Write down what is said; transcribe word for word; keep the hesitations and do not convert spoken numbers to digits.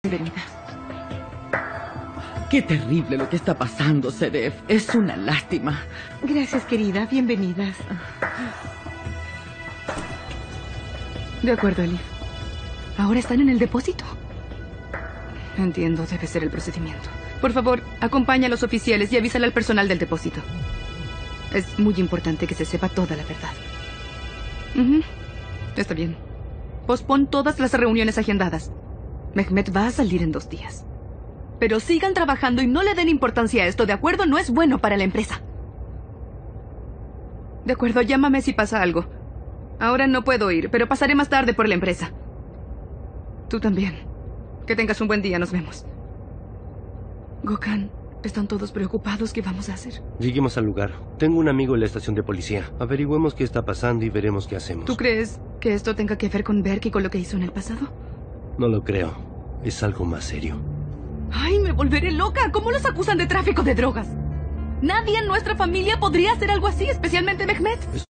Bienvenida. Qué terrible lo que está pasando, Sedef. Es una lástima. Gracias, querida. Bienvenidas. De acuerdo, Elif. Ahora están en el depósito. Entiendo, debe ser el procedimiento. Por favor, acompaña a los oficiales y avísale al personal del depósito. Es muy importante que se sepa toda la verdad. Uh-huh. Está bien. Pospon todas las reuniones agendadas. Mehmet va a salir en dos días. Pero sigan trabajando y no le den importancia a esto, ¿de acuerdo? No es bueno para la empresa. De acuerdo, llámame si pasa algo. Ahora no puedo ir, pero pasaré más tarde por la empresa. Tú también. Que tengas un buen día, nos vemos. Gökhan, están todos preocupados. ¿Qué vamos a hacer? Lleguemos al lugar. Tengo un amigo en la estación de policía. Averigüemos qué está pasando y veremos qué hacemos. ¿Tú crees que esto tenga que ver con Berk y con lo que hizo en el pasado? No lo creo. Es algo más serio. ¡Ay, me volveré loca! ¿Cómo los acusan de tráfico de drogas? Nadie en nuestra familia podría hacer algo así, especialmente Mehmet.